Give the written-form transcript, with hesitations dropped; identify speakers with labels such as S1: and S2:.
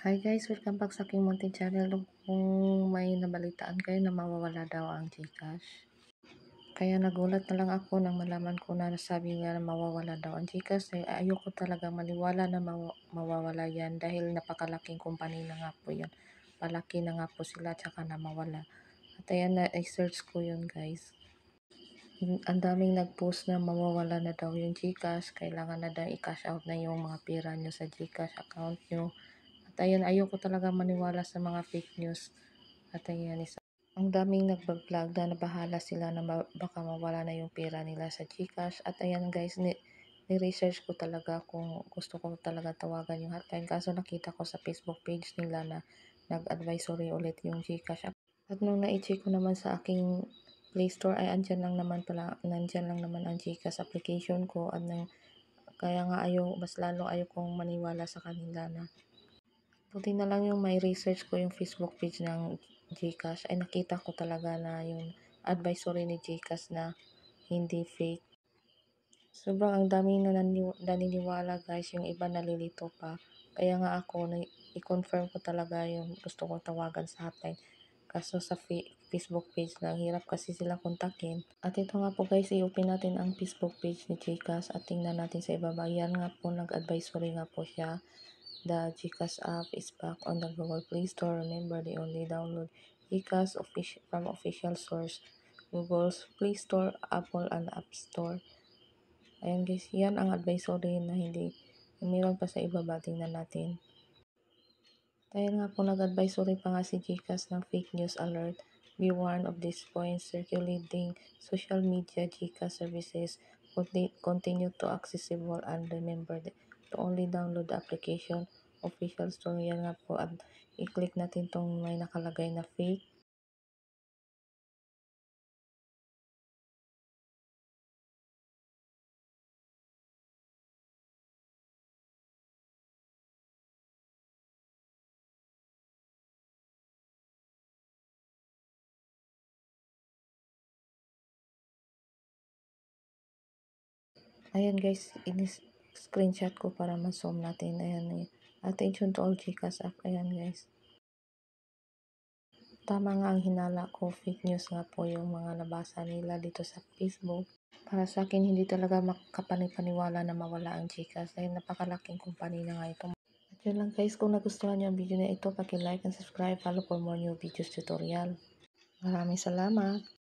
S1: Hi guys, welcome back sa aking munting channel. Kung may nabalitaan kayo na mawawala daw ang GCash. Kaya nagulat na lang ako nang malaman ko na nasabi nga na mawawala daw ang GCash. Ayoko talaga maniwala na mawawala yan dahil napakalaking company na nga po yan. Palaki na nga po sila tsaka na mawala. At ayan na, i-search ko yun guys. Ang daming nag-post na mawawala na daw yung GCash. Kailangan na daw i-cash out na yung mga pera nyo sa GCash account nyo. At ayan, ayoko talaga maniwala sa mga fake news. At ayan, ang daming nagbablog na nabahala sila na baka mawala na yung pera nila sa GCash. At ayan guys, ni-research ko talaga kung gusto ko talaga tawagan yung hotline. Kaso nakita ko sa Facebook page nila na nag-advisory ulit yung GCash. At nung na-check ko naman sa aking Play Store ay nandyan lang naman ang GCash application ko. At kaya nga mas lalo ayaw kong maniwala sa kanila na buti na lang yung may research ko yung Facebook page ng GCash ay nakita ko talaga na yung advisory ni GCash na hindi fake. Sobrang ang daming naniniwala guys, yung iba nalilito pa. Kaya nga ako i-confirm ko talaga yung gusto kong tawagan sa hotline. Kaso sa Facebook page lang, hirap kasi sila kontakin. At ito nga po guys, i-open natin ang Facebook page ni GCash at tingnan natin sa ibaba. Yan nga po, nag-advisory nga po siya. The GCash app is back on the Google Play Store. Remember, they only download GCash from official source, Google's Play Store, Apple, and App Store. Ayan guys, yan ang advisory na hindi. Meron pa sa ibaba, tingnan natin. Ayan nga po, nag-advisory pa nga si GCash ng fake news alert. Be warned of these points circulating social media GCash services continue to accessible and remember to only download the application official store. Yan nga po, at i-click natin tong may nakalagay na fake. Ayan guys, screenshot ko para ma-zoom natin. Ayan, attention to all GCash app. Ayan guys. Tama nga ang hinala ko, fake news nga po yung mga nabasa nila dito sa Facebook. Para sa akin, hindi talaga makapanipaniwala na mawala ang GCash dahil napakalaking company na nga ito. At yun lang guys, kung nagustuhan nyo ang video na ito, paki-like and subscribe, follow for more new videos tutorial. Maraming salamat!